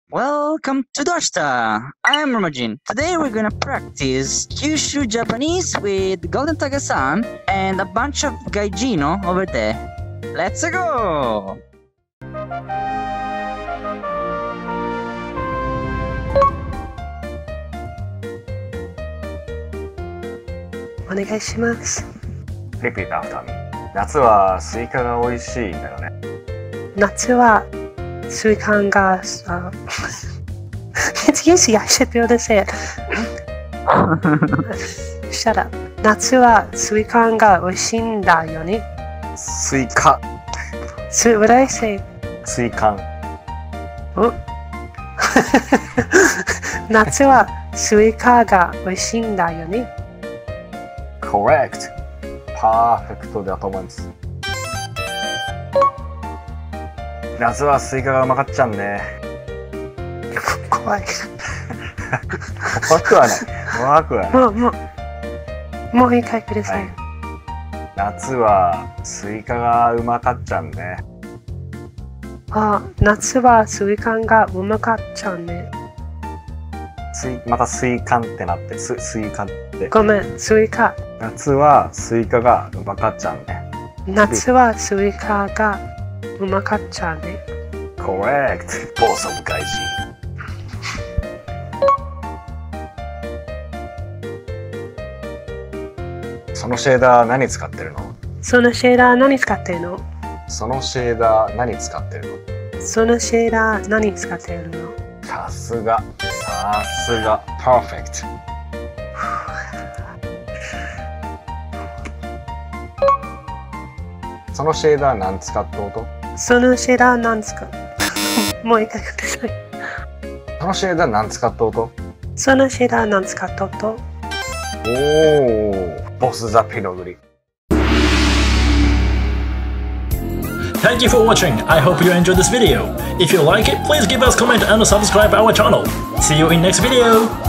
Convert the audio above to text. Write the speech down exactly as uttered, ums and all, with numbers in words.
Welcome to Doshta! I'm Ramajin. Today we're gonna practice Kyushu Japanese with Golden Tiger-san and a bunch of gaijino over there. Let's go! お願いします。 Repeat after me. 夏はスイカが美味しいんだよね。 夏はスイカが、uh, It's easy, I should be able to say it. Shut up. 夏はスイカが美味しいんだよね。 スイカ。 What did I say? スイカン。 お夏はスイカが美味しいんだよね。 Correct. パーフェクトだと思います。夏はスイカがうまかっちゃんね。 怖い。 怖くはない。怖くはない。 もう、もう、もう一回ください。はい、 夏はスイカがうまかっちゃんね。 あ、夏はスイカがうまかっちゃんね。 スイまたスイカンってなってススイカって。 ごめん、スイカ。 夏はスイカがうまかっちゃんね。 夏はスイカがうまかっちゃうね。 Correct. 暴走外人。そのシェーダー何使ってるの？ そのシェーダー何使ってるの？ そのシェーダー何使ってるの？ そのシェーダー何使ってるの？ さすが、さすが、パーフェクト。そのシェーダー何使った音？ そのシェーダー何使うもう一回ください。 そのシェーダー何使った音？ そのシェーダー何使った音？ おー、ボスザピノグリ。 Thank you for watching. I hope you enjoyed this video. If you like it, please give us a comment and subscribe our channel. See you in next video.